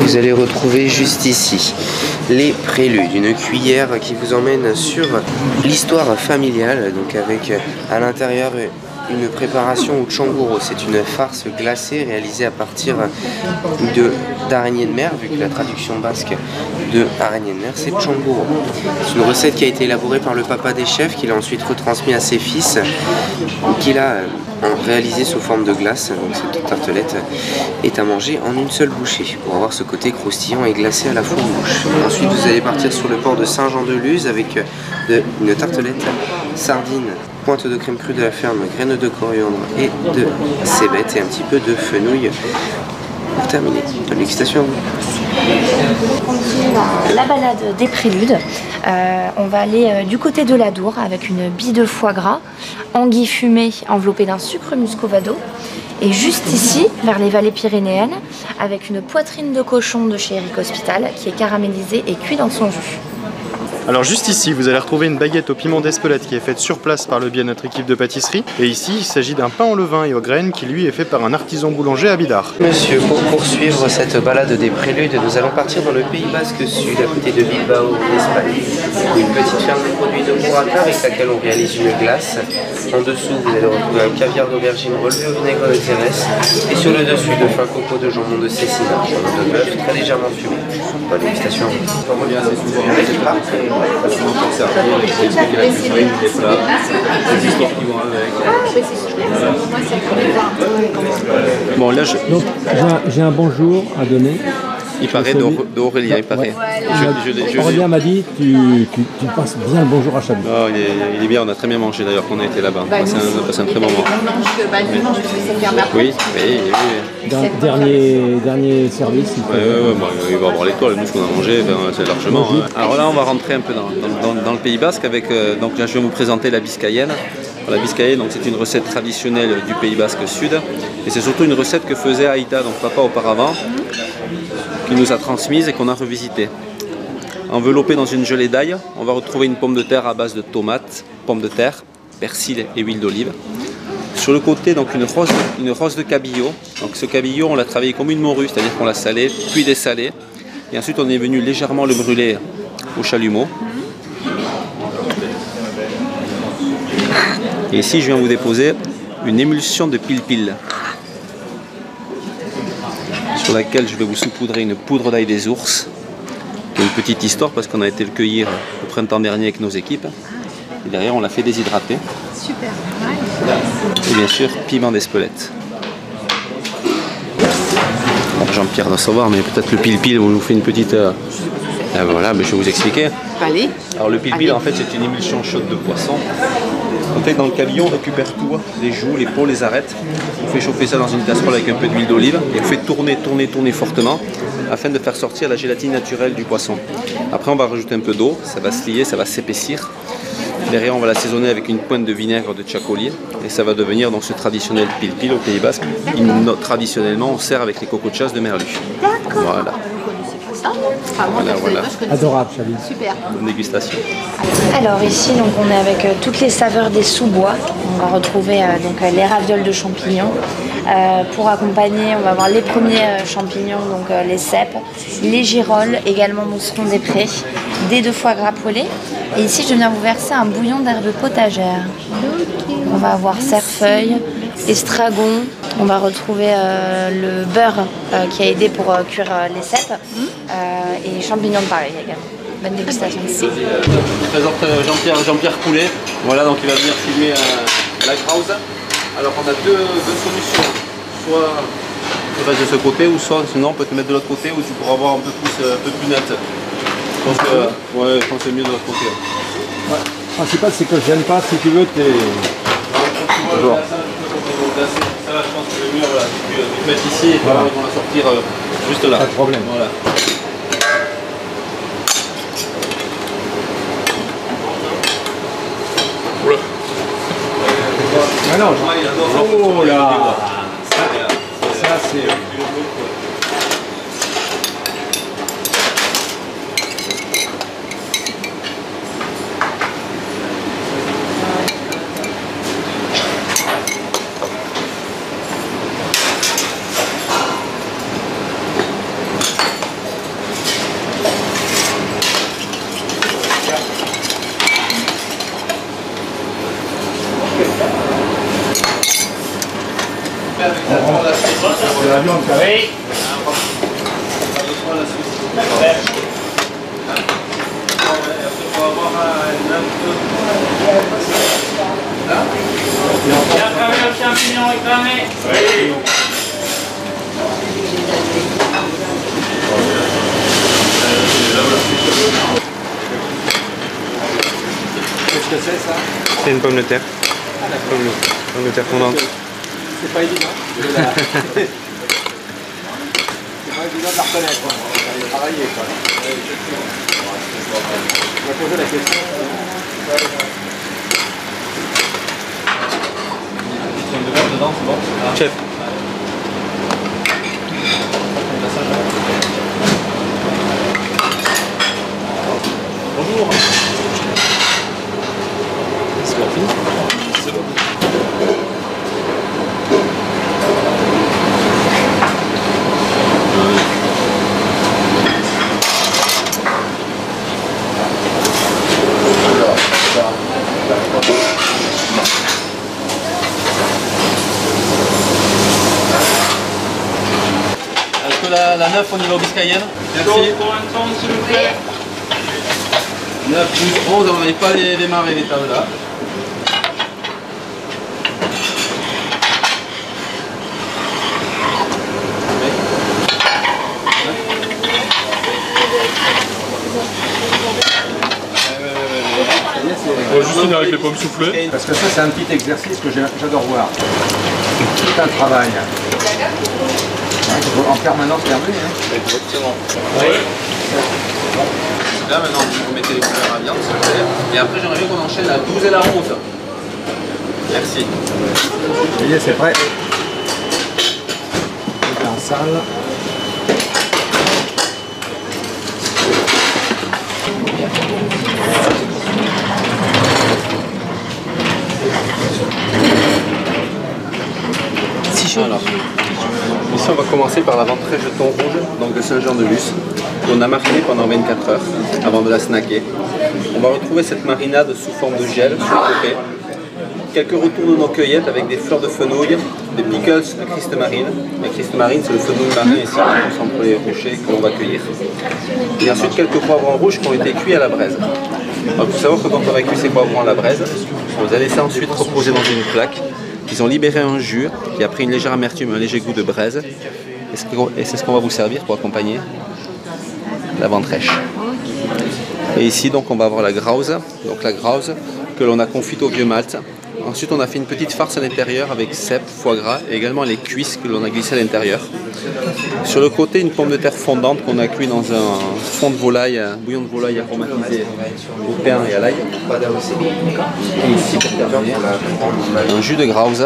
vous allez retrouver juste ici les préludes, une cuillère qui vous emmène sur l'histoire familiale, donc avec à l'intérieur une préparation au changuro. C'est une farce glacée réalisée à partir d'araignées de mer, vu que la traduction basque de araignée de mer c'est changuro. C'est une recette qui a été élaborée par le papa des chefs, qu'il a ensuite retransmis à ses fils, qu'il a réalisé sous forme de glace. Donc cette tartelette est à manger en une seule bouchée pour avoir ce côté croustillant et glacé à la fois en bouche. Ensuite vous allez partir sur le port de Saint-Jean-de-Luz avec une tartelette sardine, pointe de crème crue de la ferme, graines de coriandre et de cébette et un petit peu de fenouil pour terminer. Dégustation. On continue la balade des préludes. On va aller du côté de la Dour avec une bille de foie gras, anguille fumée enveloppée d'un sucre muscovado. Et juste ici, vers les vallées pyrénéennes, avec une poitrine de cochon de chez Eric Hospital qui est caramélisée et cuite dans son jus. Alors juste ici, vous allez retrouver une baguette au piment d'Espelette qui est faite sur place par le biais de notre équipe de pâtisserie. Et ici, il s'agit d'un pain au levain et aux graines qui lui est fait par un artisan boulanger à Bidart. Monsieur, pour poursuivre cette balade des préludes, nous allons partir dans le Pays Basque Sud, à côté de Bilbao, en Espagne. Une petite ferme de produits de burrata avec laquelle on réalise une glace. En dessous, vous allez retrouver un caviar d'aubergine relevé au vinaigre de Thérèse. Et sur le dessus, de fin coco de jambon de Cécina, jambon de bœuf très légèrement fumé. Bonne dégustation. Bon là donc j'ai un bonjour à donner. il paraît d'Aurélien, il paraît. Aurélien m'a dit tu passes bien le bonjour à Chablis. Oh, il est bien, on a très bien mangé d'ailleurs quand on a été là-bas. On a passé un très bon moment. Oui. Dernier service. Il va avoir l'étoile, nous ce qu'on a mangé, c'est largement. Alors là on va rentrer un peu dans le Pays Basque avec, donc là je vais vous présenter la biscayenne. La biscayenne, c'est une recette traditionnelle du Pays Basque Sud et c'est surtout une recette que faisait Aïda, donc papa auparavant, qui nous a transmise et qu'on a revisité. Enveloppée dans une gelée d'ail, on va retrouver une pomme de terre à base de tomates, pommes de terre, persil et huile d'olive. Sur le côté, donc une rose de cabillaud. Donc ce cabillaud, on l'a travaillé comme une morue, c'est-à-dire qu'on l'a salé, puis dessalé. Et ensuite, on est venu légèrement le brûler au chalumeau. Et ici, je viens vous déposer une émulsion de pil-pil, sur laquelle je vais vous saupoudrer une poudre d'ail des ours. Une petite histoire parce qu'on a été le cueillir le printemps dernier avec nos équipes. Et derrière, on l'a fait déshydrater. Super. Et bien sûr, piment d'Espelette. Jean-Pierre doit savoir, mais peut-être le pil-pil, on nous fait une petite... voilà, mais je vais vous expliquer. Allez. Alors le pil-pil, en fait, c'est une émulsion chaude de poisson. En fait, dans le cabillaud, on récupère tout, les joues, les peaux, les arêtes. On fait chauffer ça dans une casserole avec un peu d'huile d'olive et on fait tourner fortement afin de faire sortir la gélatine naturelle du poisson. Après, on va rajouter un peu d'eau, ça va se lier, ça va s'épaissir. Derrière, on va l'assaisonner avec une pointe de vinaigre de tchakoli et ça va devenir donc ce traditionnel pil-pil au Pays Basque. Traditionnellement, on sert avec les cocots de chasse de Merlu. Voilà. Voilà. Adorable, Chablis. Super. Bonne dégustation. Alors ici, donc, on est avec toutes les saveurs des sous-bois. On va retrouver donc, les ravioles de champignons. Pour accompagner, on va avoir les premiers champignons, donc les cèpes, les girolles, également mousseron des prés, des deux foie gras poêlés. Et ici, je viens vous verser un bouillon d'herbes potagères. On va avoir cerfeuil, estragon. On va retrouver le beurre qui a aidé pour cuire les cèpes et champignons de pareil également. Bonne dégustation. Je présente Jean-Pierre Poulet. Voilà, donc il va venir filmer la Krause. Alors on a deux solutions. Soit tu restes de ce côté, ou soit sinon on peut te mettre de l'autre côté où tu pourras voir un peu plus net. Je pense que c'est mieux de l'autre côté. Ouais. Le principal c'est que je gêne pas, si tu veux, t'es... Bonjour. Ça là je pense que c'est mieux, voilà. Tu peux mettre ici et voilà. Ils vont la sortir juste là. Pas de problème. Voilà. Oula. Ah non, oh là, ça c'est... viande, ça va. Oui. Bien cramé le champignon écramé. Oui. Qu'est-ce que c'est ça? C'est une pomme de terre. Pomme de terre fondante. C'est pas évident. C'est pas évident de la reconnaître. Il faut travailler quoi. On va poser la question. Dedans, c'est bon. Chef. Bonjour. C'est bon, fini. C'est bon. Est-ce que la 9 au niveau biscayenne? Merci. Pour un temps, s'il vous plaît. 9, 12, 11, on n'avait pas démarré les tables là. On va juste finir avec les pommes soufflées. Parce que ça, c'est un petit exercice que j'adore voir. C'est un travail. Il faut en permanence garder. Exactement. Oui. Là maintenant vous mettez les couleurs à viande s'il vous plaît. Et après j'aimerais bien qu'on enchaîne la 12 et la 11. Merci. Vous voyez, c'est prêt. C'est en salle. Alors, ici on va commencer par la ventrée jeton rouge, donc de Saint-Jean-de-Luz, qu'on a marinée pendant 24 heures avant de la snacker. On va retrouver cette marinade sous forme de gel sur le côté. Quelques retours de nos cueillettes avec des fleurs de fenouil, des pickles à Christ marine. La Christ marine, c'est le fenouil marin ici, qui pousse entre les rochers que l'on va cueillir. Et ensuite quelques poivrons rouges qui ont été cuits à la braise. Il faut savoir que quand on va cuire ces poivrons à la braise, on les a laissés ensuite reposer dans une plaque. Ils ont libéré un jus qui a pris une légère amertume, un léger goût de braise. Et c'est ce qu'on va vous servir pour accompagner la ventrèche. Et ici donc on va avoir la Grause, donc la Grause que l'on a confite au vieux malt. Ensuite on a fait une petite farce à l'intérieur avec cèpe, foie gras et également les cuisses que l'on a glissées à l'intérieur. Sur le côté une pomme de terre fondante qu'on a cuit dans un fond de volaille, un bouillon de volaille aromatisé au pain et à l'ail. Et ici pour terminer, un jus de Grause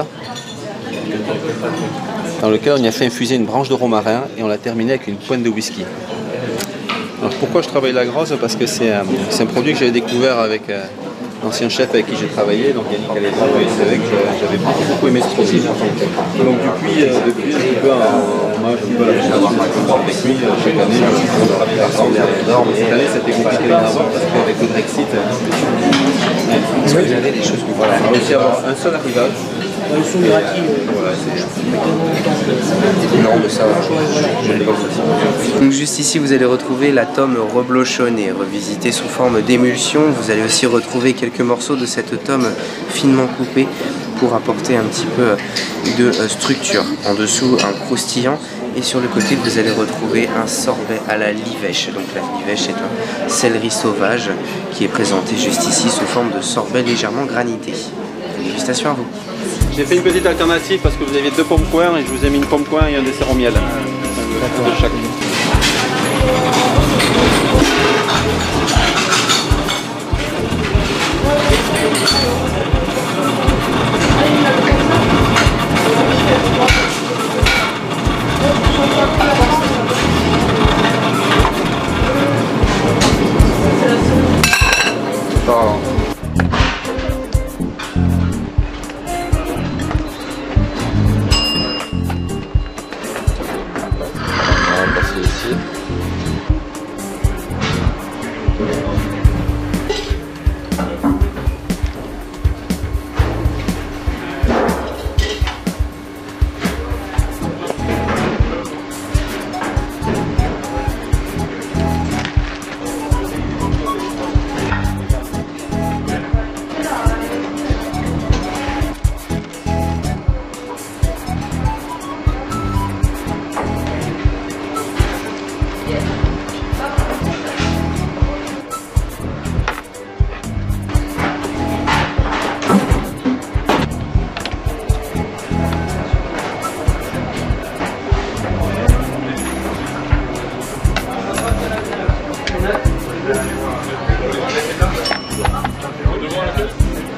dans lequel on y a fait infuser une branche de romarin et on l'a terminé avec une pointe de whisky. Alors pourquoi je travaille la Grause? Parce que c'est un produit que j'avais découvert avec l'ancien chef avec qui j'ai travaillé, donc Yannick Alessandro, et c'est vrai que j'avais beaucoup aimé ce produit. Donc depuis un peu en hommage un peu à la génération avec lui, chaque année, je suis en train de travailler la Grause. Et cette année, c'était compliqué d'en avoir parce qu'avec le Brexit, Est-ce que vous avez des choses que vous on a réussi à avoir un seul arrivage. Voilà, Non, mais ça, je ne l'ai pas fait. Donc juste ici, vous allez retrouver la tome reblochonnée, revisitée sous forme d'émulsion. Vous allez aussi retrouver quelques morceaux de cette tome finement coupée pour apporter un petit peu de structure. En dessous, un croustillant. Et sur le côté, vous allez retrouver un sorbet à la livèche. Donc la livèche est un céleri sauvage qui est présenté juste ici sous forme de sorbet légèrement granité. Dégustation à vous. J'ai fait une petite alternative parce que vous aviez 2 pommes coin et je vous ai mis une pomme coin et un dessert au miel. De chaque. Oh. On va passer ici.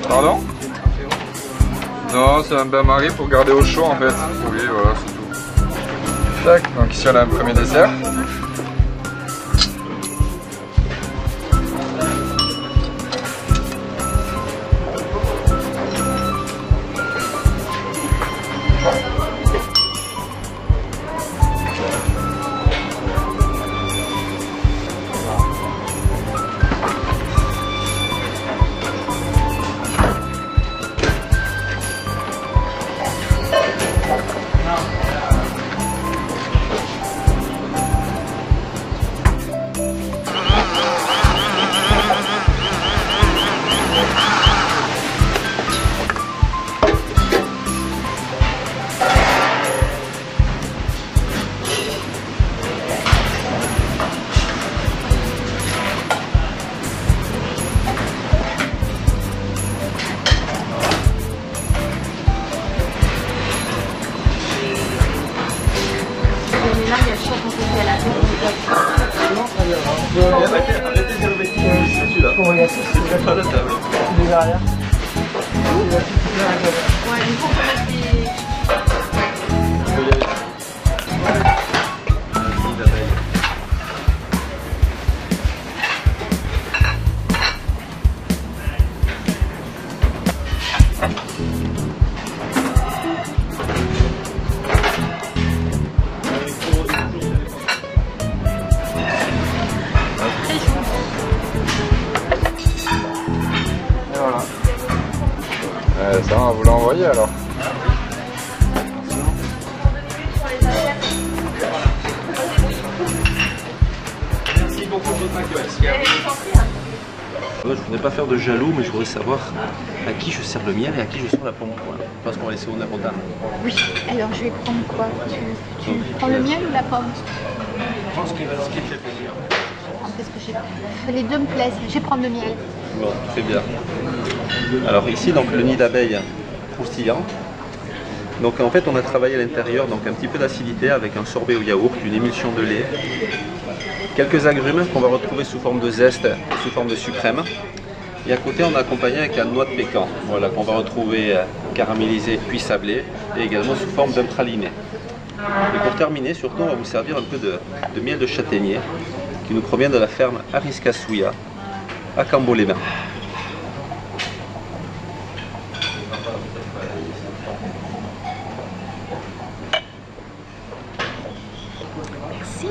Pardon? Non, c'est un bain-marie pour garder au chaud en fait. Oui, voilà, c'est tout. Tac, donc ici on a un premier dessert. Ça va, vous l'envoyez alors? Merci beaucoup de votre accueil. Je ne voudrais pas faire de jaloux, mais je voudrais savoir à qui je sers le miel et à qui je sers la pomme. Voilà. Parce qu'on va laisser au Napontane. Oui, alors je vais prendre quoi? Tu prends le miel ou la pomme? Je pense qu'il fait plaisir. Les deux me plaisent, je vais prendre le miel. Bon, très bien. Alors ici, donc le nid d'abeille croustillant. Donc en fait, on a travaillé à l'intérieur donc un petit peu d'acidité avec un sorbet au yaourt, une émulsion de lait, quelques agrumes qu'on va retrouver sous forme de zeste, sous forme de sucrème. Et à côté, on a accompagné avec la noix de pécan, voilà, qu'on va retrouver caramélisée puis sablée, et également sous forme d'un praliné. Et pour terminer, surtout, on va vous servir un peu de miel de châtaignier qui nous provient de la ferme Ariscasouya à Cambo-les-Bains. Merci.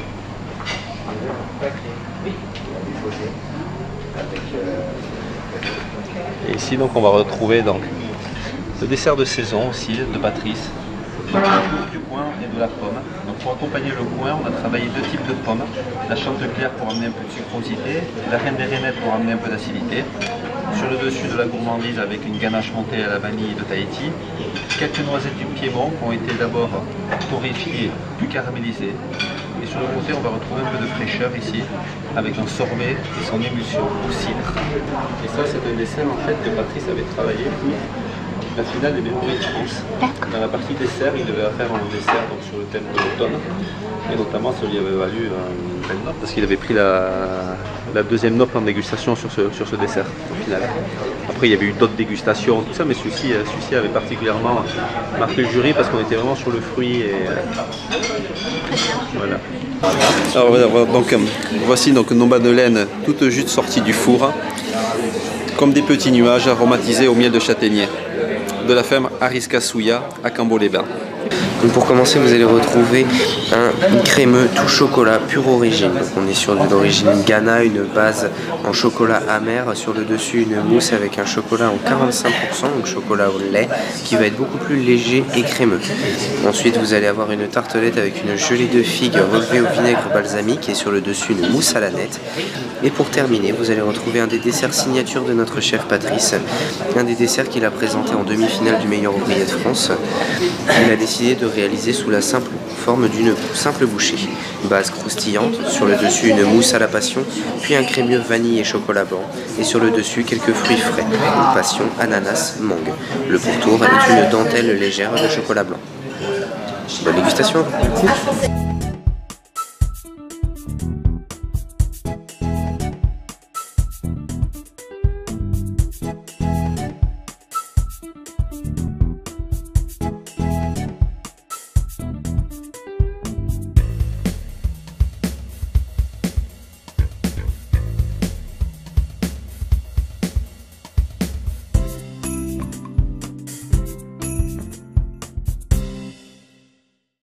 Et ici donc on va retrouver donc le dessert de saison aussi de Patrice, du coin et de la pomme. Donc pour accompagner le coin, on a travaillé deux types de pommes, la Chanteclair pour amener un peu de sucrosité, la Reine des Rainettes pour amener un peu d'acidité. Sur le dessus de la gourmandise avec une ganache montée à la vanille de Tahiti, quelques noisettes du Piémont qui ont été d'abord torréfiées puis caramélisées. Et sur le côté, on va retrouver un peu de fraîcheur ici, avec un sorbet et son émulsion au cidre. Et ça, c'est un dessert en fait que Patrice avait travaillé pour la finale des Mémories de France. Dans la partie dessert, il devait faire un dessert donc, sur le thème de l'automne. Et notamment, ça lui avait valu une belle note parce qu'il avait pris la deuxième note en dégustation sur ce dessert au final. Après, il y avait eu d'autres dégustations, tout ça, mais celui-ci avait particulièrement marqué le jury parce qu'on était vraiment sur le fruit. Et, voilà. Alors voilà, donc voici donc nos madeleines toutes juste sorties du four, comme des petits nuages aromatisés au miel de châtaignier, de la ferme Ariscasouya à Cambo-les-Bains. Donc pour commencer, vous allez retrouver un crémeux tout chocolat pure origine. Donc on est sur de l'origine Ghana, une base en chocolat amer, sur le dessus une mousse avec un chocolat en 45%, donc chocolat au lait, qui va être beaucoup plus léger et crémeux. Ensuite vous allez avoir une tartelette avec une gelée de figues relevée au vinaigre balsamique et sur le dessus une mousse à la nette. Et pour terminer, vous allez retrouver un des desserts signature de notre chef Patrice, un des desserts qu'il a présenté en demi-finale du meilleur ouvrier de France. Il a décidé de réaliser sous la simple forme d'une simple bouchée. Base croustillante, sur le dessus une mousse à la passion, puis un crémeux vanille et chocolat blanc, et sur le dessus quelques fruits frais, une passion, ananas, mangue. Le pourtour est une dentelle légère de chocolat blanc. Bonne dégustation!